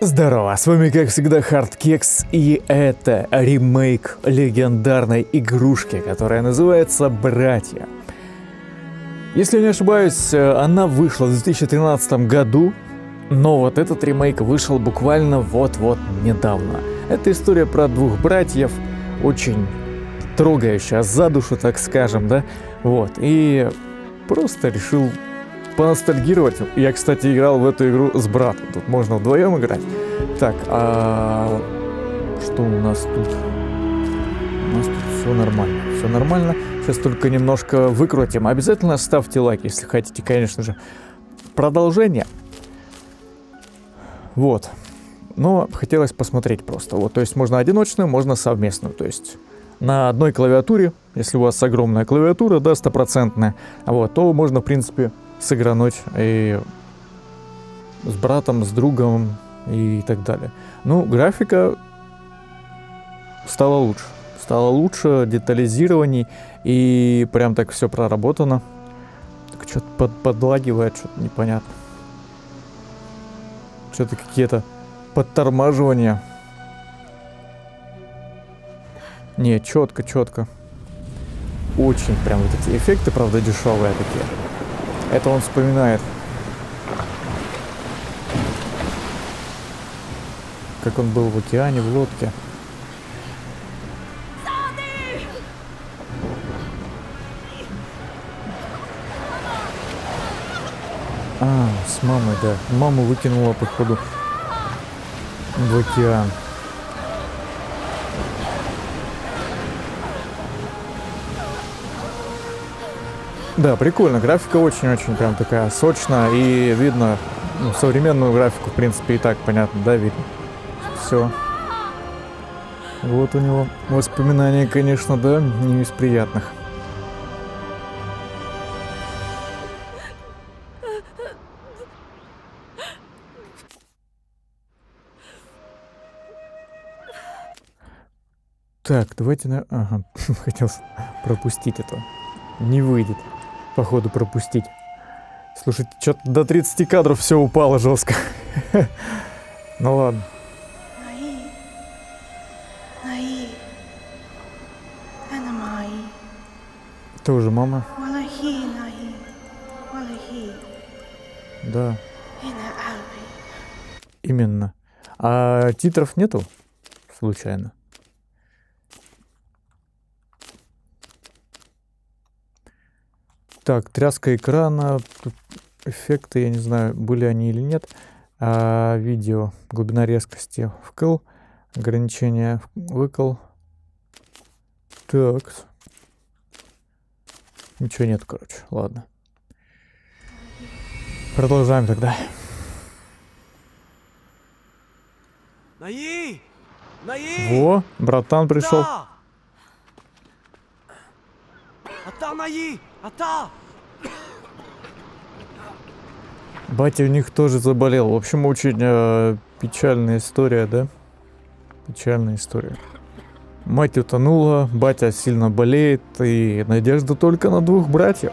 Здорово, с вами как всегда Хардкекс, и это ремейк легендарной игрушки, которая называется «Братья». Если не ошибаюсь, она вышла в 2013 году, но вот этот ремейк вышел буквально вот-вот недавно. Это история про двух братьев, очень трогающая за душу, так скажем, да? Вот, и просто решил поностальгировать. Я, кстати, играл в эту игру с братом. Тут можно вдвоем играть. Так, а что у нас тут? У нас тут все нормально. Все нормально. Сейчас только немножко выкрутим. Обязательно ставьте лайк, если хотите, конечно же, продолжение. Вот. Но хотелось посмотреть просто. Вот, то есть можно одиночную, можно совместную. То есть на одной клавиатуре, если у вас огромная клавиатура, да, стопроцентная, вот, то можно, в принципе, сыгрануть и с братом, с другом и так далее. Ну, графика стала лучше. Стала лучше, детализированней, и прям так все проработано. Так что-то подлагивает, что-то непонятно. Что-то какие-то подтормаживания. Не, четко, четко. Очень прям вот эти эффекты, правда, дешевые такие. Это он вспоминает, как он был в океане, в лодке. А, с мамой, да. Маму выкинула, походу, в океан. Да, прикольно. Графика очень-очень прям такая сочная. И видно, ну, современную графику, в принципе, и так понятно, да, видно. Все. Вот у него воспоминания, конечно, да, не из приятных. Так, давайте на... Ага, хотел пропустить это. Не выйдет, походу, пропустить. Слушайте, что-то до 30 кадров все упало жестко. Ну ладно. Тоже мама. Да. Именно. А титров нету? Случайно. Так, тряска экрана, тут эффекты, я не знаю, были они или нет. Видео, глубина резкости вкл, ограничение выкл. Так. Ничего нет, короче, ладно. Продолжаем тогда. Во, братан пришел. Батя у них тоже заболел. В общем, очень печальная история, да? Печальная история. Мать утонула, батя сильно болеет, и надежда только на двух братьев.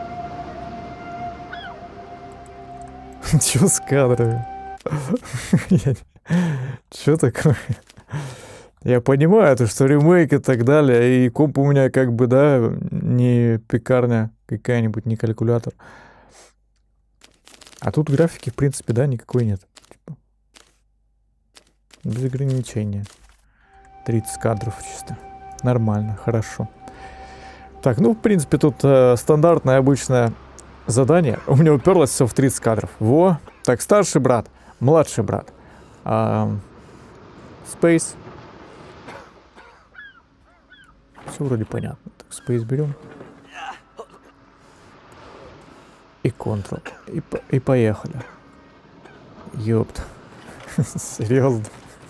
Чё с кадрами? Чё такое? Я понимаю, что ремейк и так далее, и комп у меня как бы, да, не пекарня какая-нибудь, не калькулятор. А тут графики, в принципе, да, никакой нет. Типа, без ограничения. 30 кадров чисто. Нормально, хорошо. Так, ну, в принципе, тут стандартное обычное задание. У меня уперлось все в 30 кадров. Во. Так, старший брат, младший брат. Space. Все вроде понятно. Так, Space берем. И Ctrl. И поехали. Ёпт. Серьезно.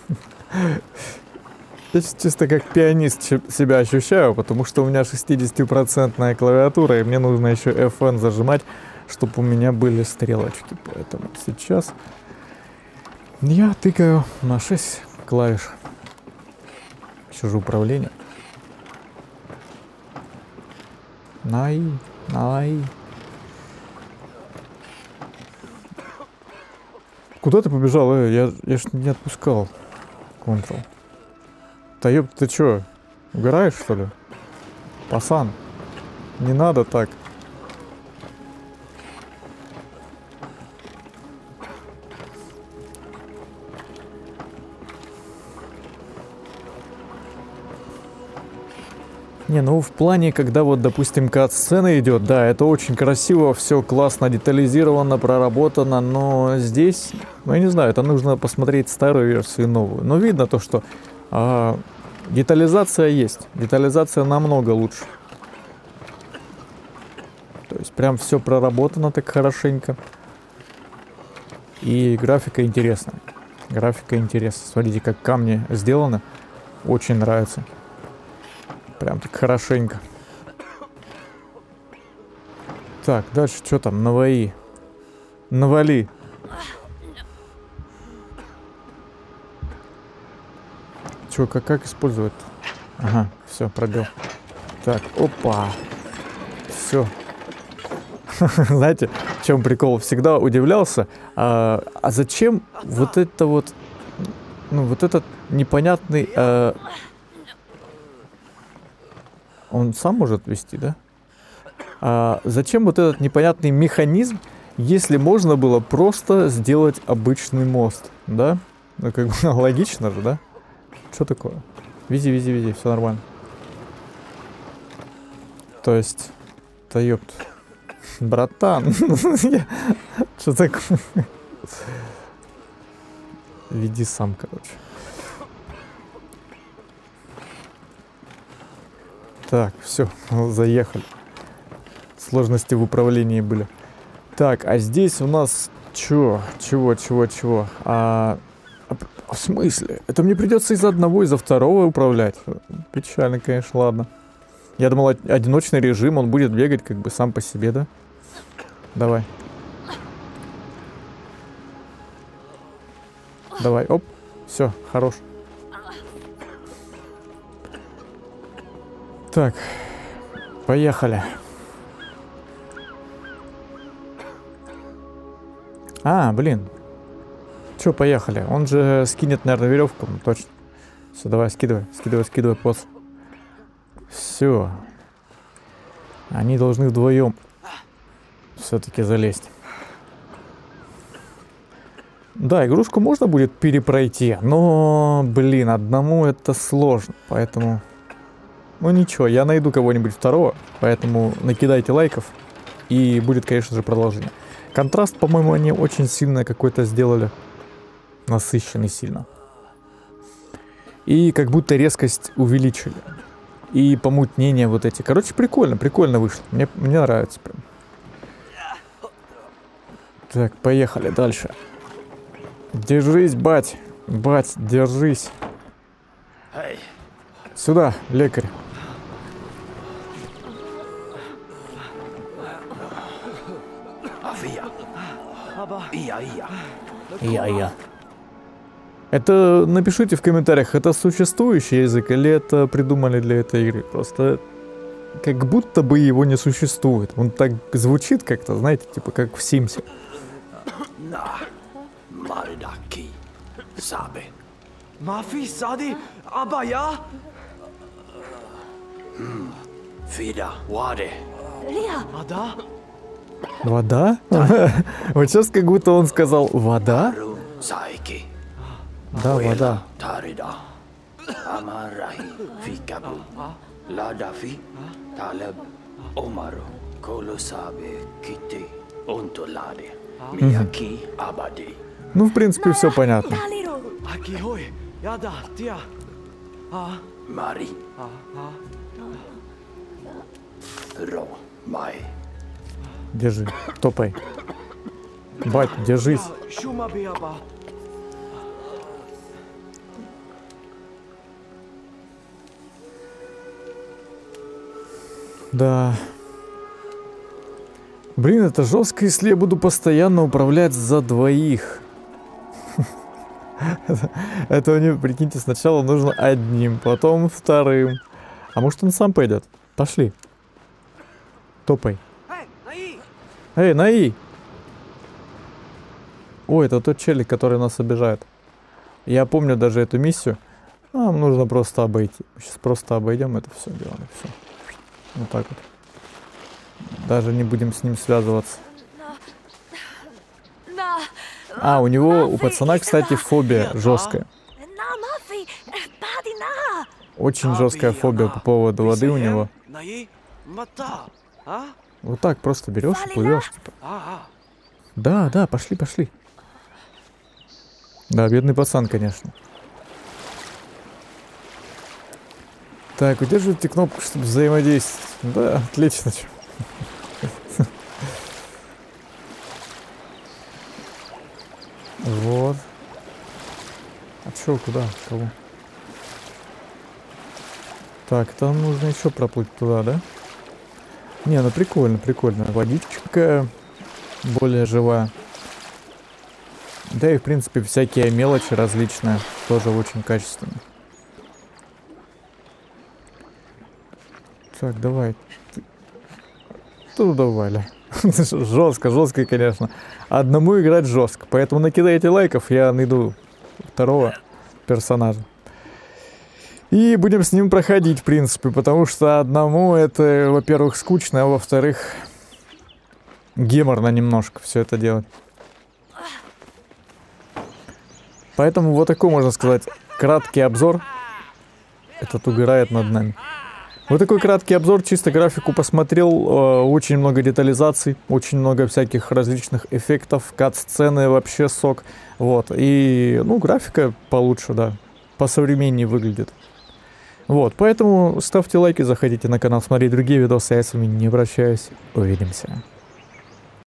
Я чисто как пианист себя ощущаю, потому что у меня 60% клавиатура, и мне нужно еще FN зажимать, чтобы у меня были стрелочки. Поэтому сейчас я тыкаю на 6 клавиш. Еще же управление. Най. Куда ты побежал? Я ж не отпускал. Ctrl. Да ёб, ты чё? Угораешь, что ли? Пасан. Не надо так. Не, ну в плане, когда вот, допустим, кат-сцена идет, да, это очень красиво, все классно детализировано, проработано, но здесь, ну я не знаю, это нужно посмотреть старую версию и новую. Но видно то, что детализация есть, детализация намного лучше. То есть прям все проработано так хорошенько. И графика интересная. Графика интересная. Смотрите, как камни сделаны. Очень нравится. Прям так хорошенько. Так, дальше что там? Навали. Навали. Чё, как использовать? Ага, все, пробел. Так, опа. Все. Знаете, в чем прикол? Всегда удивлялся. А зачем вот это вот... Ну, вот этот непонятный... Он сам может вести, да? Зачем вот этот непонятный механизм, если можно было просто сделать обычный мост, да? Ну, как бы логично же, да? Что такое? Вези, все нормально. То есть, да ёпт. Братан, что такое? Веди сам, короче. Так, все, заехали. Сложности в управлении были. Так, а здесь у нас чего? В смысле? Это мне придется из одного, из второго управлять? Печально, конечно, ладно. Я думал, одиночный режим, он будет бегать как бы сам по себе, да? Давай. Давай, оп. Все, хорош. Так, поехали. Блин. Че, поехали? Он же скинет, наверное, веревку. Ну, точно. Все, давай, скидывай, поц. Все. Они должны вдвоем все-таки залезть. Да, игрушку можно будет перепройти, но, блин, одному это сложно, поэтому... Ну ничего, я найду кого-нибудь второго, поэтому накидайте лайков, и будет, конечно же, продолжение. Контраст, по-моему, они очень сильно какой-то сделали, насыщенный сильно. И как будто резкость увеличили. И помутнение вот эти. Короче, прикольно вышло. Мне нравится прям. Так, поехали дальше. Держись, бать, держись. Сюда, лекарь. Я. Это напишите в комментариях, это существующий язык или это придумали для этой игры. Просто как будто бы его не существует. Он так звучит как-то, знаете, типа как в Симсе. Мафи сади абая. Фида воде. Вода? Вода? Вот сейчас как будто он сказал вода. Да, вода. Ну, в принципе, все понятно. Держи, топай. Бать, держись. Да. Блин, это жестко, если я буду постоянно управлять за двоих. Это у него, прикиньте, сначала нужно одним, потом вторым. А может он сам пойдет? Пошли. Топай. Эй, Наи! О, это тот челик, который нас обижает. Я помню даже эту миссию. Нам нужно просто обойти. Сейчас просто обойдем это все дело. Все. Вот так вот. Даже не будем с ним связываться. А, у него, у пацана, кстати, фобия жесткая. Очень жесткая фобия по поводу воды у него. Вот так просто берешь и плывешь. Типа. Да, да, пошли, пошли. Да, бедный пацан, конечно. Так, удерживайте кнопку, чтобы взаимодействовать. Да, отлично. Вот. А чё, куда? Кого? Так, там нужно еще проплыть туда, да? Не, ну прикольно, прикольно. Водичка более живая. Да и в принципе всякие мелочи различные тоже очень качественные. Так, давай. Тут давай. Жестко, жестко, конечно. Одному играть жестко. Поэтому накидайте лайков, я найду второго персонажа. И будем с ним проходить, в принципе, потому что одному это, во-первых, скучно, а во-вторых, геморно немножко все это делать. Поэтому вот такой, можно сказать, краткий обзор. Этот угорает над нами. Вот такой краткий обзор, чисто графику посмотрел, очень много детализаций, очень много всяких различных эффектов, кат-сцены, вообще сок. Вот, и, ну, графика получше, да, посовременнее выглядит. Вот, поэтому ставьте лайки, заходите на канал, смотрите другие видосы, я с вами не прощаюсь, увидимся.